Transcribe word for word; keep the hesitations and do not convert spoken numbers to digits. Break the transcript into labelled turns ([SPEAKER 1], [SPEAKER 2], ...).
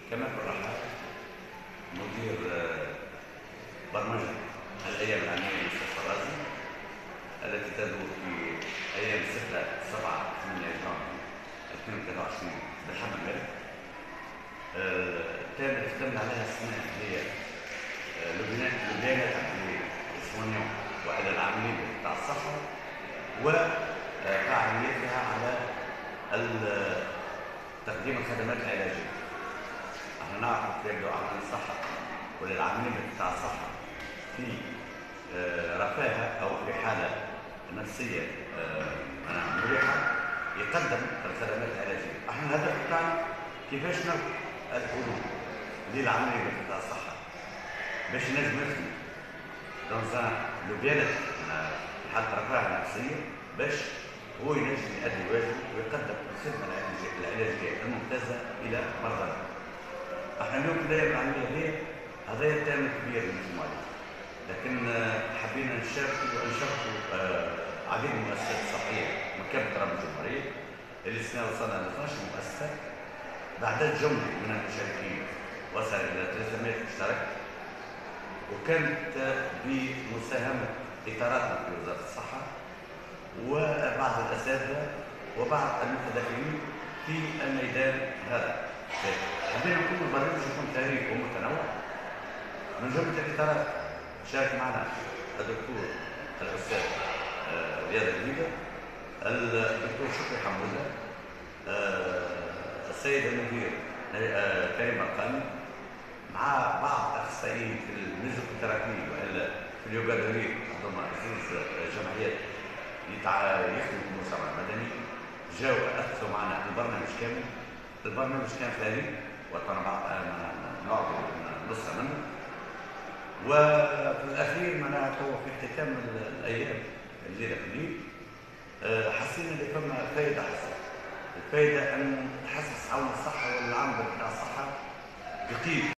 [SPEAKER 1] كمال بالرحال مدير آه، برمجة الأيام العلمية لمستشفى الرازي التي تدور في أيام ستة سبعة ثمانية جانفي ألفين وثلاثة وعشرين بالحمد لله. تم تكمل عليها السنة هي آه، لبنان لبنان للسوانيون وعلى العاملين بتاع الصحة وفعاليتها على تقديم الخدمات العلاجية. احنا نعرف يبدو عمل الصحة وللعاملين بتاع الصحة في آه، رفاهة أو في حالة نفسية آه، مريحة يقدم الخدمات العلاجية. احنا الهدف بتاعنا كيفاش نرفع الحلول للعاملين بتاع الصحة باش ينجموا يخدموا دون لو بيانت في حالة رفاهة نفسية باش هو ينجم يؤدي واجبه ويقدم الخدمة العلاجية الممتازة إلى مرضى. احنا اليوم في الأيام العلمية هي هذا التأمل كبير للمجتمع، لكن حبينا نشاركوا ونشاركوا عديد من المؤسسات الصحية من كافة أراضي الجمهورية اللي السنة وصلنا ل اثناعش مؤسسة بعدد جملة من المشاركين وصل إلى ثلاثمائة مشترك، وكانت بمساهمة إطاراتنا في وزارة الصحة وبعض الأساتذة وبعض المتدخلين في الميدان هذا. حبينا نكون البرنامج يكون تاريخي ومتنوع. من جملة الإطارات شارك معنا الدكتور الأستاذ رياض الجديدة، الدكتور شكري حمودة، السيد المدير كريم القاني، مع بعض أخصائيين في الميزوثيرابي وإلا في اليوغادوري عندهم عزيز جمعيات يخدموا في المجتمع المدني، جاوا أثروا معنا البرنامج كامل. البرنامج كان ثاني وكان بعض نقعد نص منه، وفي الأخير معناها هو في ختام الأيام الليلة في الليل حسينا اللي فما فايدة حسن. الفايدة أن تحسس عون الصحة والعمل بتاع الصحة يقيم